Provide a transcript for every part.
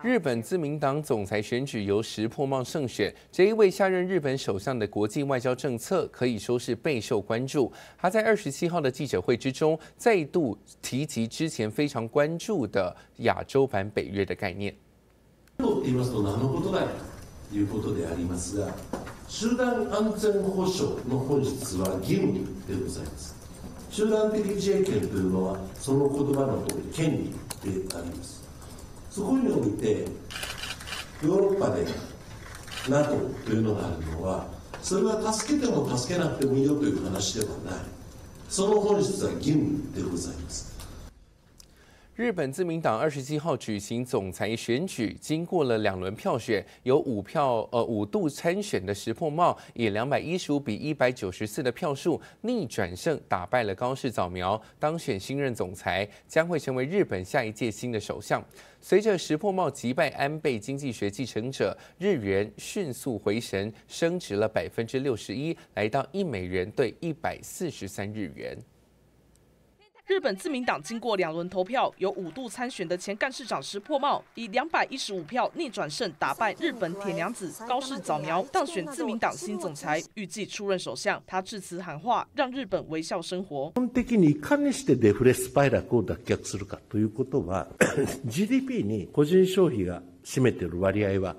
日本自民党总裁选举由石破茂胜选，这一位下任日本首相的国际外交政策可以说是备受关注。他在27号的记者会之中，再度提及之前非常关注的亚洲版北约的概念。 と言いますと何のことだよということでありますが、集団安全保障の本質は義務でございます。集団的自衛権というのはその言葉の通り権利であります。そこにおいてヨーロッパで NATO というのがあるのは、それは助けても助けなくてもいいよという話ではない。その本質は義務でございます。 日本自民党27号举行总裁选举，经过了2轮票选，有5度参选的石破茂以215比194的票数逆转胜，打败了高市早苗，当选新任总裁，将会成为日本下一届新的首相。随着石破茂击败安倍经济学继承者，日元迅速回神，升值了61%，来到$1对143日元。 日本自民党经过2轮投票，有5度参选的前干事长石破茂以215票逆转胜，打败日本铁娘子高市早苗，当选自民党新总裁，预计出任首相。他致辞喊话，让日本微笑生活。 基本的にいかにしてデフレスパイラルを脱却するかということは、GDP に個人消費が占めている割合は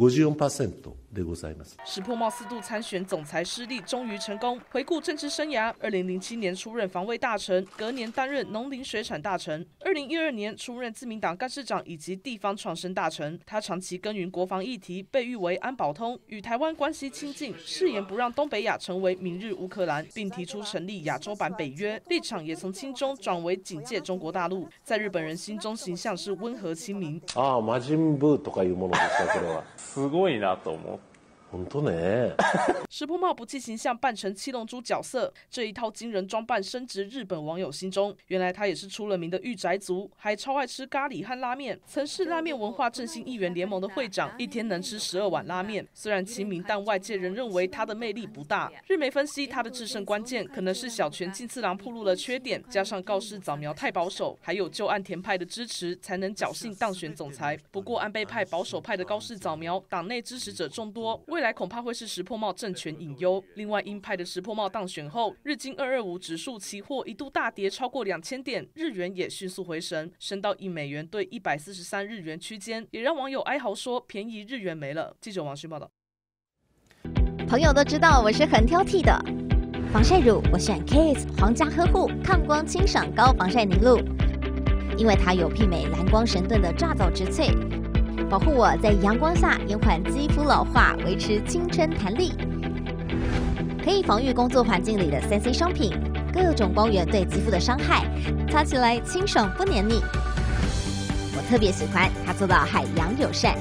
54%でございます。 石破茂4度参选总裁失利，终于成功。回顾政治生涯，2007年出任防卫大臣，隔年担任农林水产大臣，2012年出任自民党干事长以及地方创生大臣。他长期耕耘国防议题，被誉为安保通，与台湾关系亲近，誓言不让东北亚成为明日乌克兰，并提出成立亚洲版北约，立场也从亲中转为警戒中国大陆。在日本人心中形象是温和亲民。 ああ、魔人ブーとかいうものですか、これは。 すごいなと思って。 本当ね。 石破茂不计形象扮成七龙珠角色，这一套惊人装扮深植日本网友心中。原来他也是出了名的御宅族，还超爱吃咖喱和拉面，曾是拉面文化振兴议员联盟的会长，一天能吃12碗拉面。虽然亲民，但外界仍认为他的魅力不大。日媒分析，他的制胜关键可能是小泉进次郎暴露了缺点，加上高市早苗太保守，还有旧岸田派的支持，才能侥幸当选总裁。不过安倍派保守派的高市早苗，党内支持者众多，未来恐怕会是石破茂政权隐忧。另外，鹰派的石破茂当选后，日经225指数期货一度大跌超过2000点，日元也迅速回神，升到$1对143日元区间，也让网友哀嚎说便宜日元没了。记者王勋报道。 朋友都知道我是很挑剔的，防晒乳我选 Kiss 皇家呵护抗光清爽高防晒凝露，因为它有媲美蓝光神盾的抓藻植萃。 保护我在阳光下延缓肌肤老化，维持青春弹力，可以防御工作环境里的3C 商品，各种光源对肌肤的伤害，擦起来清爽不黏腻。我特别喜欢它做到海洋友善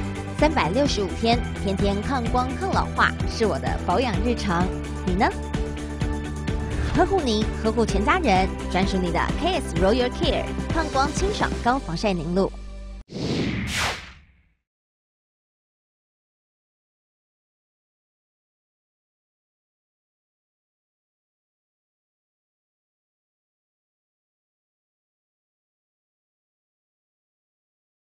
，365天，天天抗光抗老化，是我的保养日常。你呢？呵护你，呵护全家人，专属你的 KS Royal Care 抗光清爽高防晒凝露。